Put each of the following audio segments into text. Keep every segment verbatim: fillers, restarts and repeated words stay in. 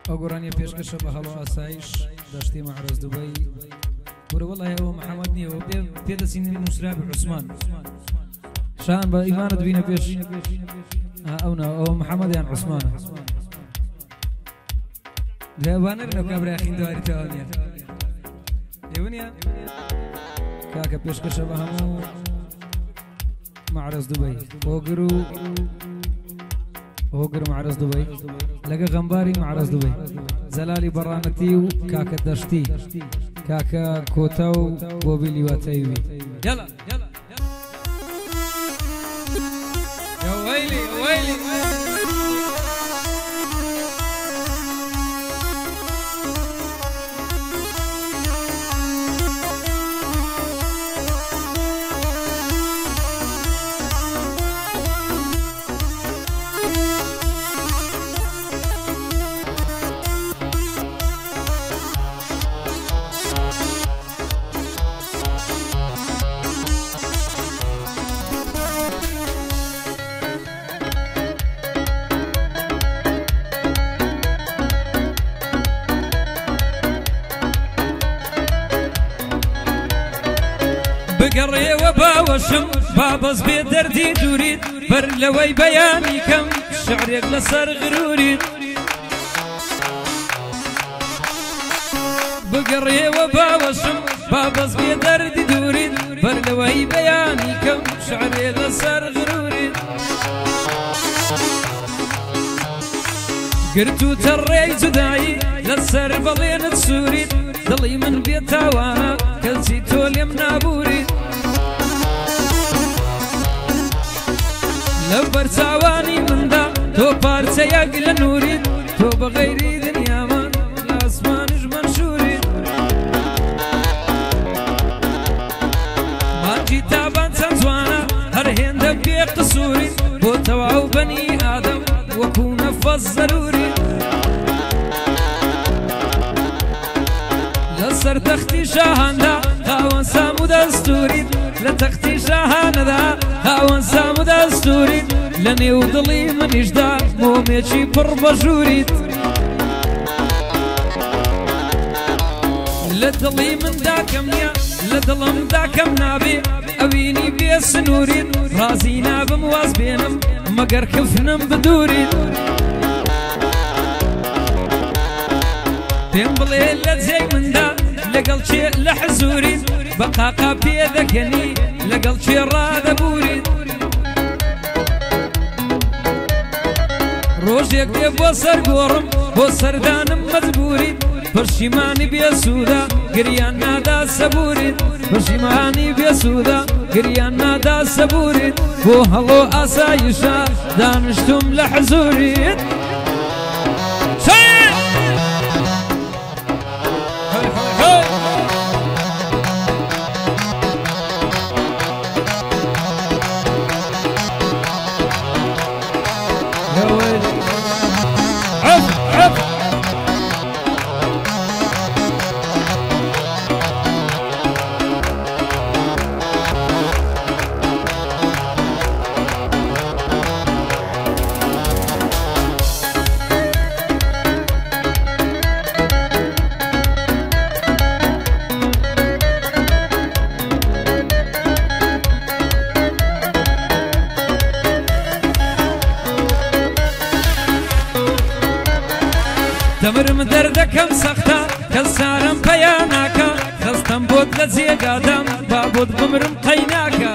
أقراني بيشكش بهلو أسايش دشتي معرض دبي ور والله هو محمد نيو بيد سين مسرع عثمان شان بإيمان دبينا بيش أونا أو محمد يعني عثمان لا بانر لو كبر أخين دواري تانية يونيا كاكا بيشكش بهمو معرض دبي أقرو أقرو معرض دبي لقى غنباري معرض دبي زلالي برانتي كاكا دشتي كاكا كوتاو بوبيلي واتايوي يلا يلا يا ويلي يا ويلي بقري وباوشم بابز بدردي دوريد بر لوي بياني كم شعر يقلصر غروري بقري وباوشم بابز بدردي دوريد بر لوي بياني كم شعر يقلصر غروري قرتو تري زداي لسر بلين تسوري ضلي من بيتها وانا كلسي تولي منابوري لو برساواني من دا تو بارسا يقل نوري تو بغيري دنيا ما الاسمان منشوري ما جي تابان سنزوانا هر هندك بي قصوري بو تواو بني آدم وكون فز ضروري لسر تختي شاهان دا هاون سامو دستوري لتختي شاهان دا هاون سامو دستوري لني وضلي من إجدا موميتشي بربجوري لدلي من داكم يا لدلم داكم نابي أويني بيس نوري رازينا بمواز بينم مقر كفنم بدوري تنبلي لزي من دا لقل شي لحزوري بقاقا بيذكني لقل شي راذا بوري روجيك دي بوصر قورم بوصر دانم مذبوري برشيماني بيسودا قريان نادا سبوري برشيماني بيسودا قريان نادا سبوري بو هلو آسايشا دانشتم لحزوري دمرم دردكم سختا كسارم بياناكا خستم بود لزي قادم بابود بمرم قيناكا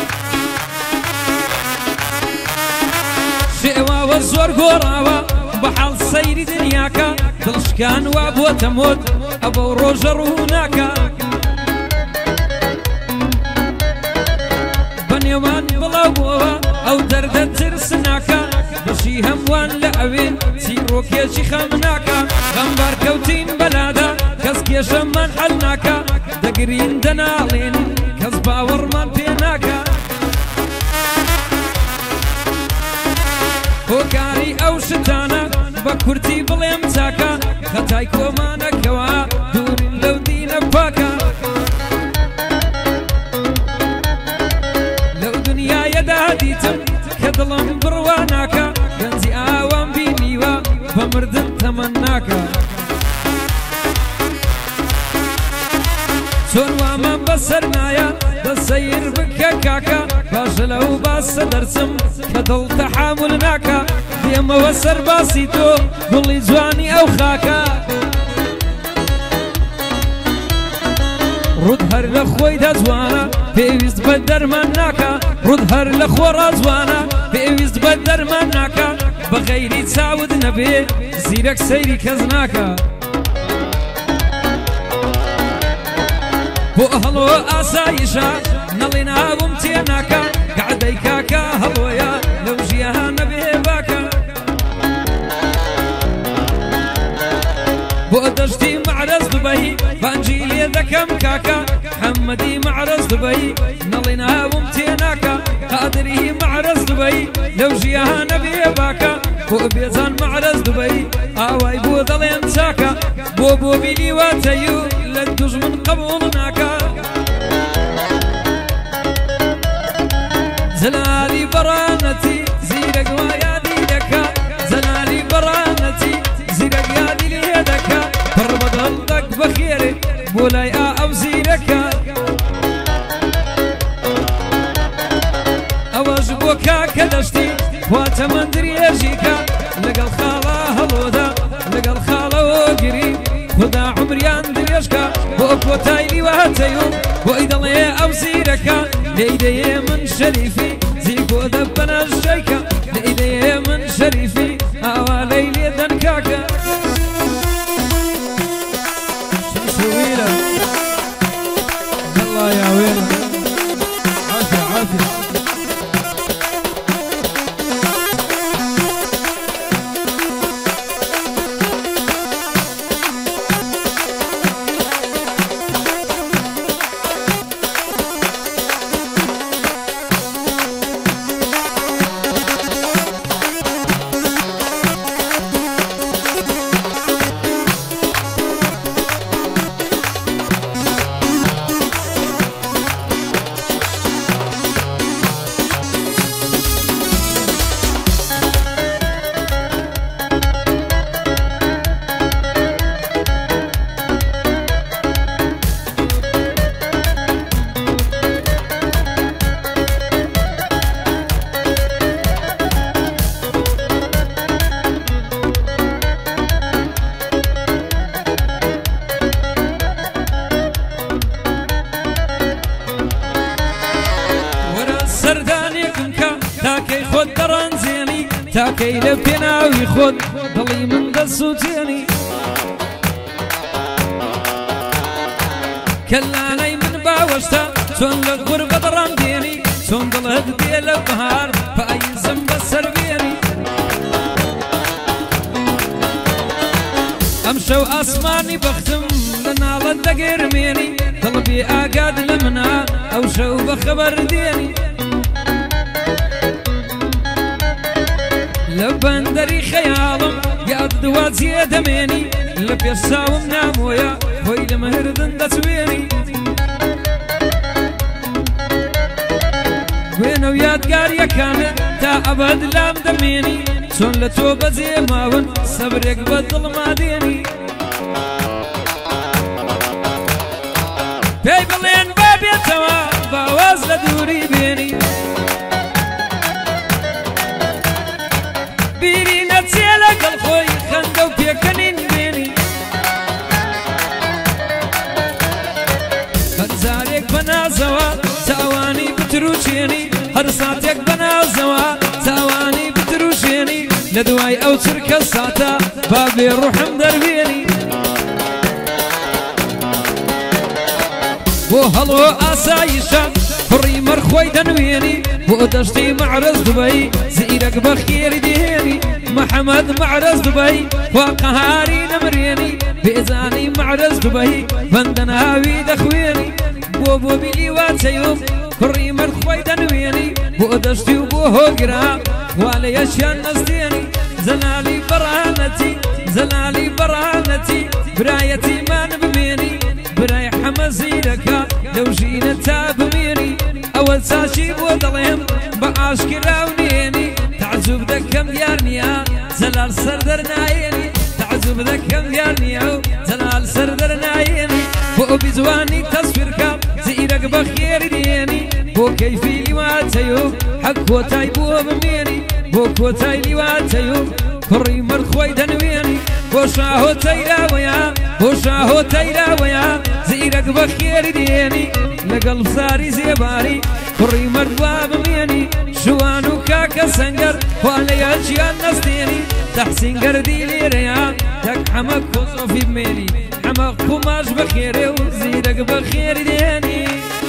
شئوا والزور قوراوا بحال سيري دنياكا دلشكان وابو تموت ابو روجر هناكا بنيوان بلاووا او درد ترسناكا بشي هموان لأوين سيروك يشي خمناكا غنبار كوتين بلادا كسكي شمان حلناكا دقرين دنالين كسبا ورمان بيناكا كوكاري او شتانا بكورتي بليم تاكا خطاي كومانا كوا دورين لو دينا باكا لو دنيا يدا ديتم كدلم برواناكا بمردن تمناكا چون وامان بسرنايا دسير بكا كاكا باش لو باس درسم كدل تحامل ناكا ديما وسر باسيتو قولي جواني او خاكا رد هر لخوي دزوانا بيويست بدر مناكا رد هر لخو رزوانا بيويست بدر مناكا بغيري تساود نبي زيرك سيري كزناكا بو هلو آسايشا نلينا بمتيناكا قعدي كاكا هلويا لو جيها نبي باكا بو دشتي معرز دبي بانجيلي ذكم كاكا حمدي معرز دبي نلينا بمتيناكا قادري معرز دبي لو جيها نبي باكا بو بيزان معرز دبي آواي بو ظلين ساكا بو بو بيلي واتيو لدوج من قبولناكا زلالي برانتي زيرك ويا ديدكا زلالي برانتي زيرك يا دي ليدكا بربط هلدك بخيري بولاي او زيركا اواج بوكا كدشتي واتمندري اجيكا لقى الخالة هلودا لقى الخالة وقريب خدا عمريان دريشكا بوكو تايلي وهاتيو وإذا ليه أو زيركا لإيديه من شريفي زيكو دبنا الشيكا لإيديه من شريفي أوا ليلي دنكاكا شويلة الله يا ويلة عافية عافية تاكي لبنا ويخد ضلي من دسوتيني كلاني من باوشتا تون لغربة درامديني تون ضلهد ديال البهار فأي زنب السربيني أمشو أسماني بختم لنا لدقير ميني طلبي أقاد لمنا أو شو بخبر ديني لبندري خيالم يا دوات زيادة مني لب يساوم نامويا ويل مهردن دتويني وينو يادقار يا كامل تا أبد لام دميني سون لتوبة زي ماون صبرك بدل ما ديني بيبلين بابي توا باواز لدوري بيني بيرينا تسيلك الخوي خندو بيكنين بيني خنزاريك بنا زوا تاواني بتروشيني هرساتيك بنا زوا تاواني بتروشيني لدواي او تركة ساتا بابي روحم دربيني وهلو آسايشا حري مرخوي دنويني ودشتي معرز دبي زيرك بخير ديني محمد معرز دبي وقهاري نمريني بإذاني معرز دبي بندنا هاوي دخويني بوبو بيلي واتيوب حري مرخوي دنويني ودشتي وبوهو قرا والي اشيان نستيني زلالي برهانتي زلالي برهانتي برايتي ما نبميني براي حمزيلك لو جينا تابميني أول ساشي بودلهم بعاشق راونيني تعز تعزوب دكم ديارنيا زلال سردر نايني تعزوب دكم ديارنيا زلال سردر نايني بو بزواني تصويرك زيرك بخير ديني بو كيفي لواتيو حق وتاي بو بميني بو كوتاي لواتيو كري مرخوي دنويني بو شاهو تيراويا بو شاهو تيراويا زيرك بخير ديني لقلب صاري زيباري كري مرخوا بميني شوانو كاكا سنجر وعليا جيان نستيني تحسين قردي لي ريان تك حمق كوزو في بميني حمق كماش بخيري وزيدك بخير ديني